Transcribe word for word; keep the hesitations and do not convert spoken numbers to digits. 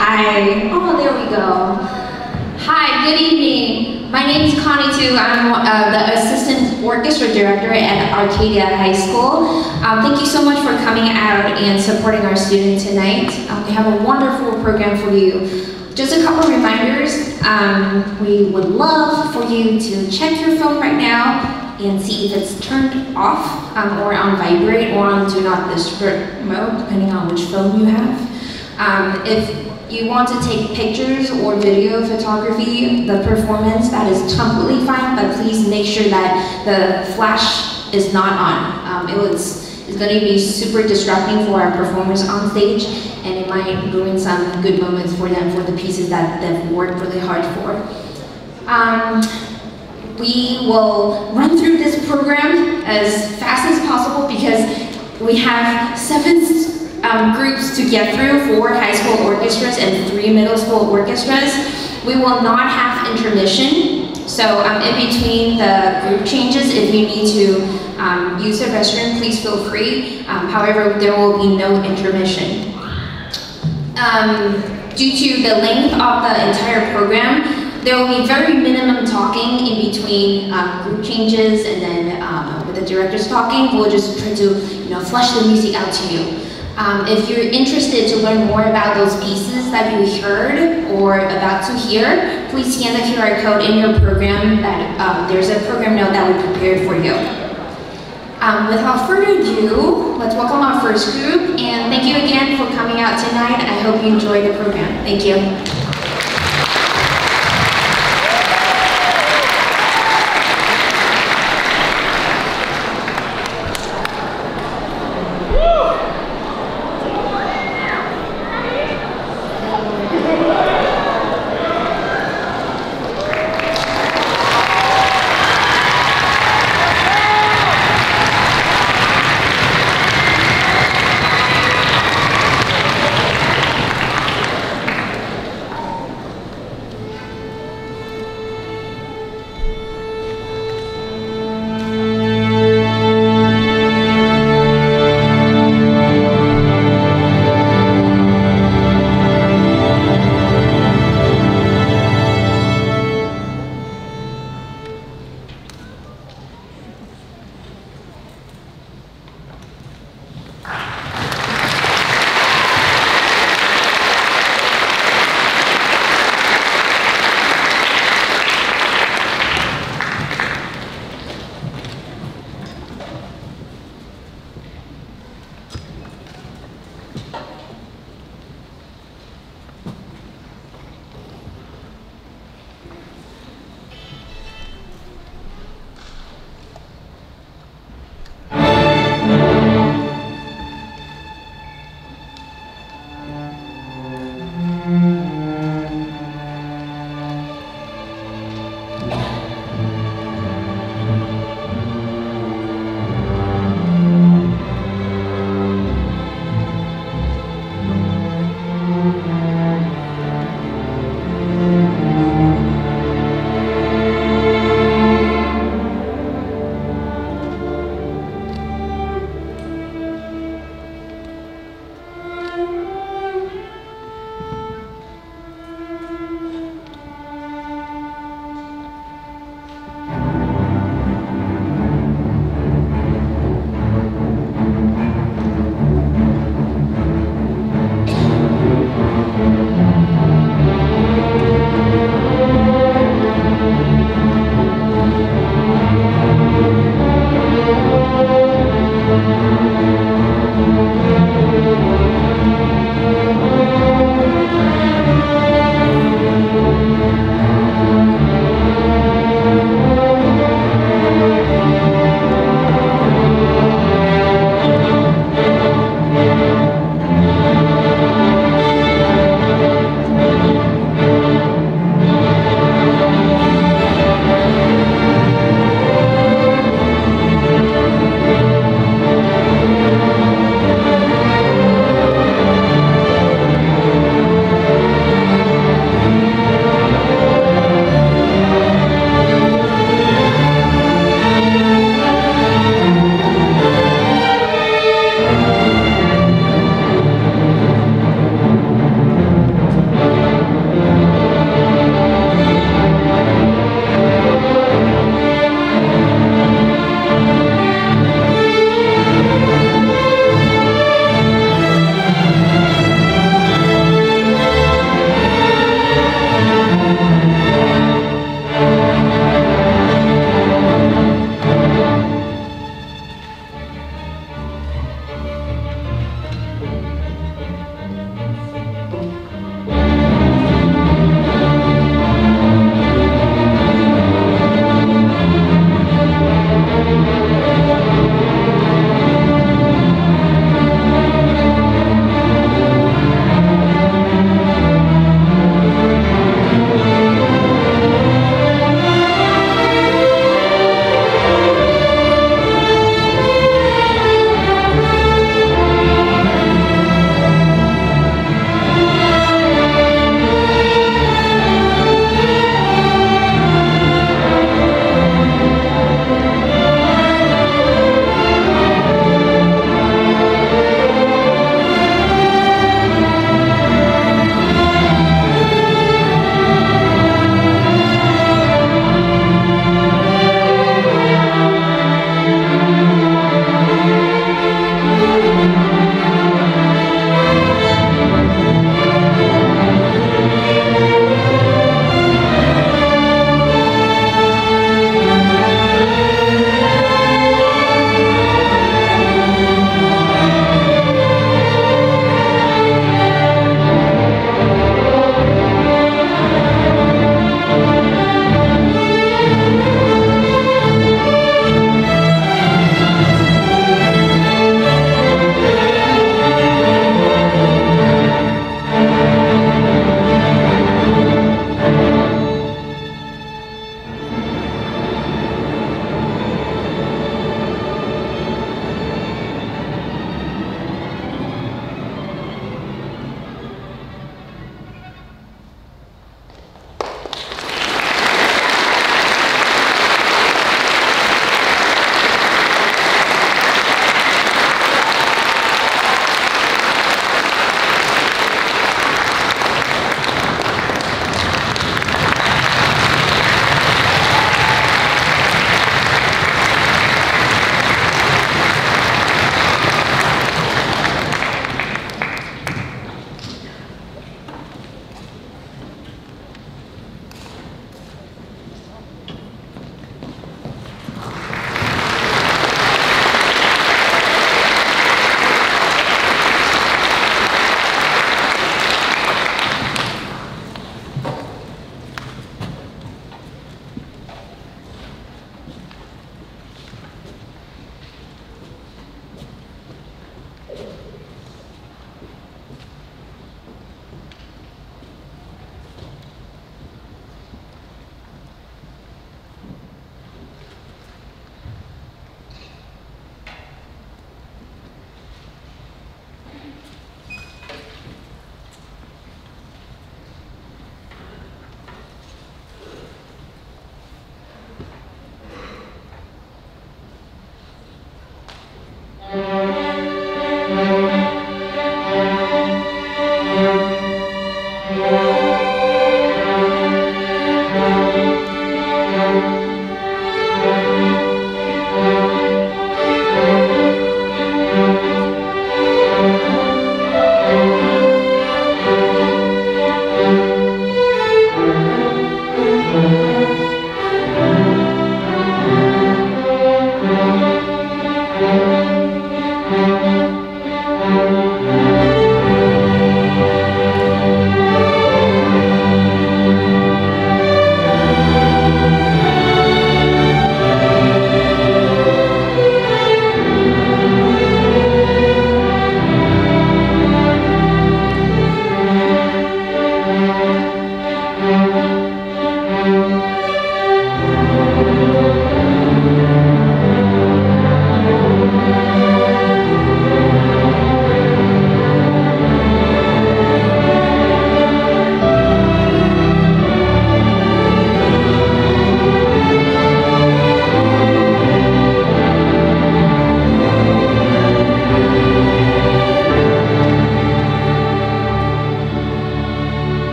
Hi. Oh, there we go. Hi, good evening. My name is Connie Tu. I'm uh, the Assistant Orchestra Director at Arcadia High School. Um, thank you so much for coming out and supporting our student tonight. Um, we have a wonderful program for you. Just a couple reminders. Um, we would love for you to check your phone right now and see if it's turned off um, or on vibrate or on do not disturb mode, depending on which phone you have. Um, if you want to take pictures or video photography, the performance, that is completely fine, but please make sure that the flash is not on. Um, it was, it's going to be super distracting for our performers on stage, and it might ruin some good moments for them for the pieces that they've worked really hard for. Um, we will run through this program as fast as possible because we have seven Um, groups to get through, four high school orchestras and three middle school orchestras. We will not have intermission, so um, in between the group changes, if you need to um, use the restroom, please feel free. Um, however, there will be no intermission. Um, due to the length of the entire program, there will be very minimum talking in between um, group changes, and then um, with the directors talking, we'll just try to you know, flush the music out to you. Um, if you're interested to learn more about those pieces that you heard or about to hear, please scan the Q R code in your program. That um, there's a program note that we prepared for you. Um, without further ado, let's welcome our first group, and thank you again for coming out tonight. I hope you enjoy the program. Thank you.